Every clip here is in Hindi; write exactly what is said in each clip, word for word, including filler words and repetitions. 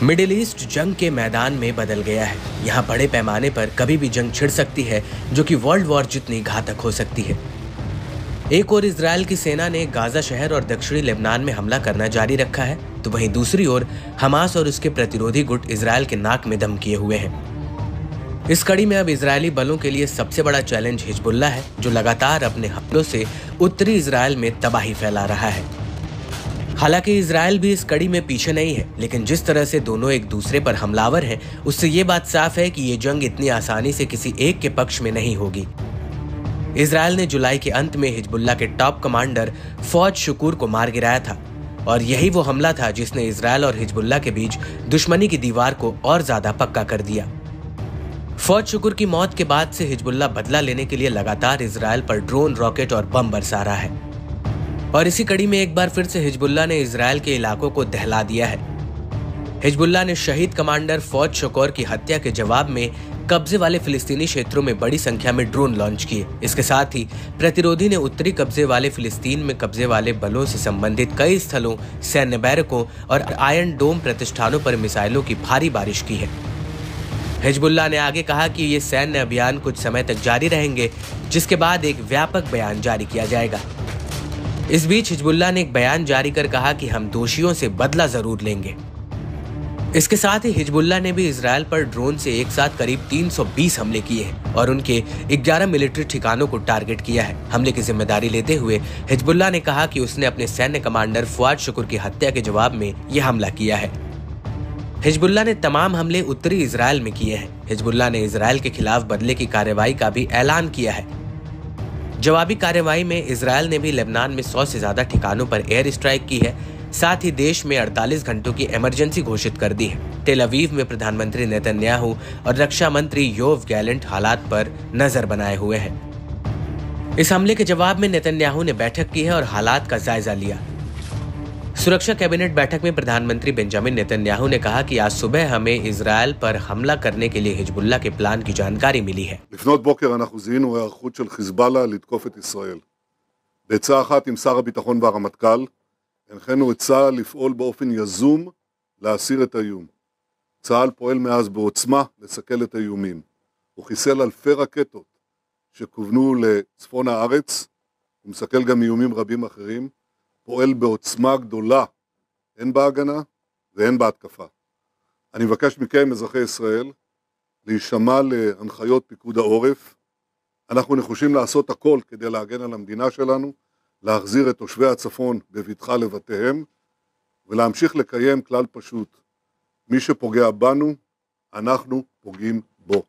मिडिल ईस्ट जंग के मैदान में बदल गया है। यहाँ बड़े पैमाने पर कभी भी जंग छिड़ सकती है, जो कि वर्ल्ड वॉर जितनी घातक हो सकती है। एक ओर इजराइल की सेना ने गाजा शहर और दक्षिणी लेबनान में हमला करना जारी रखा है, तो वहीं दूसरी ओर हमास और उसके प्रतिरोधी गुट इजराइल के नाक में दम किए हुए हैं। इस कड़ी में अब इजरायली बलों के लिए सबसे बड़ा चैलेंज हिजबुल्लाह है, जो लगातार अपने हमलों से उत्तरी इजराइल में तबाही फैला रहा है। हालांकि इजराइल भी इस कड़ी में पीछे नहीं है, लेकिन जिस तरह से दोनों एक दूसरे पर हमलावर हैं, उससे ये बात साफ है कि ये जंग इतनी आसानी से किसी एक के पक्ष में नहीं होगी। इजराइल ने जुलाई के अंत में हिजबुल्लाह के टॉप कमांडर फौज शुकूर को मार गिराया था, और यही वो हमला था जिसने इजराइल और हिजबुल्लाह के बीच दुश्मनी की दीवार को और ज्यादा पक्का कर दिया। फौज शुकूर की मौत के बाद से हिजबुल्लाह बदला लेने के लिए लगातार इजराइल पर ड्रोन, रॉकेट और बम बरसा रहा है, और इसी कड़ी में एक बार फिर से हिजबुल्लाह ने इजराइल के इलाकों को दहला दिया है। हिजबुल्लाह ने शहीद कमांडर फौज शुकूर की हत्या के जवाब में कब्जे वाले फिलिस्तीनी क्षेत्रों में बड़ी संख्या में ड्रोन लॉन्च किए। इसके साथ ही प्रतिरोधी ने उत्तरी कब्जे वाले फिलिस्तीन में कब्जे वाले बलों से संबंधित कई स्थलों, सैन्य बैरकों और आयरन डोम प्रतिष्ठानों पर मिसाइलों की भारी बारिश की है। हिजबुल्लाह ने आगे कहा कि ये सैन्य अभियान कुछ समय तक जारी रहेंगे, जिसके बाद एक व्यापक बयान जारी किया जाएगा। इस बीच हिजबुल्लाह ने एक बयान जारी कर कहा कि हम दोषियों से बदला जरूर लेंगे। इसके साथ ही हिजबुल्लाह ने भी इजराइल पर ड्रोन से एक साथ करीब तीन सौ बीस हमले किए हैं और उनके ग्यारह मिलिट्री ठिकानों को टारगेट किया है। हमले की जिम्मेदारी लेते हुए हिजबुल्लाह ने कहा कि उसने अपने सैन्य कमांडर फौज शुकूर की हत्या के जवाब में यह हमला किया है। हिजबुल्लाह ने तमाम हमले उत्तरी इजराइल में किए हैं। हिजबुल्लाह ने इजराइल के खिलाफ बदले की कार्रवाई का भी ऐलान किया है। जवाबी कार्रवाई में इजराइल ने भी लेबनान में सौ से ज्यादा ठिकानों पर एयर स्ट्राइक की है। साथ ही देश में अड़तालीस घंटों की इमरजेंसी घोषित कर दी है। टेल अवीव में प्रधानमंत्री नेतन्याहू और रक्षा मंत्री योव गैलेंट हालात पर नजर बनाए हुए हैं। इस हमले के जवाब में नेतन्याहू ने बैठक की है और हालात का जायजा लिया। सुरक्षा कैबिनेट बैठक में प्रधानमंत्री बेंजामिन नेतन्याहू ने कहा कि आज सुबह हमें इजराइल पर हमला करने के लिए हिजबुल्लाह के प्लान की जानकारी मिली है। לפנות בוקר אנחנו זיהינו היערכות של חיזבאללה לתקוף את ישראל. בעצה אחת עם שר הביטחון והרמטכ"ל, הנחינו את צה"ל לפעול באופן יזום להסיר את האיום. צה"ל פועל מאז בעוצמה לסכל את האיומים. הוא חיסל אלפי רקטות שכוונו לצפון הארץ, ומסכל גם איומים רבים אחרים. פועל בעוצמה גדולה, הן בהגנה והן בהתקפה. אני מבקש מכם, אזרחי ישראל, להישמע להנחיות פיקוד העורף. אנחנו נחושים לעשות הכל כדי להגן על המדינה שלנו, להחזיר את תושבי הצפון בבטחה לבתיהם, ולהמשיך לקיים כלל פשוט. מי שפוגע בנו, אנחנו פוגעים בו.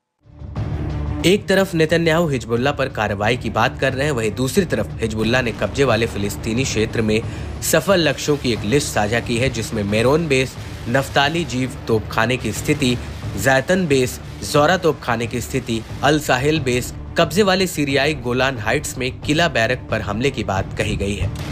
एक तरफ नेतन्याहू हिजबुल्लाह पर कार्रवाई की बात कर रहे हैं, वहीं दूसरी तरफ हिजबुल्लाह ने कब्जे वाले फिलिस्तीनी क्षेत्र में सफल लक्ष्यों की एक लिस्ट साझा की है, जिसमें मेरोन बेस, नफ्ताली जीव तोपखाने की स्थिति, जैतन बेस, जोरा तोपखाने की स्थिति, अल साहिल बेस, कब्जे वाले सीरियाई गोलान हाइट्स में किला बैरक पर हमले की बात कही गई है।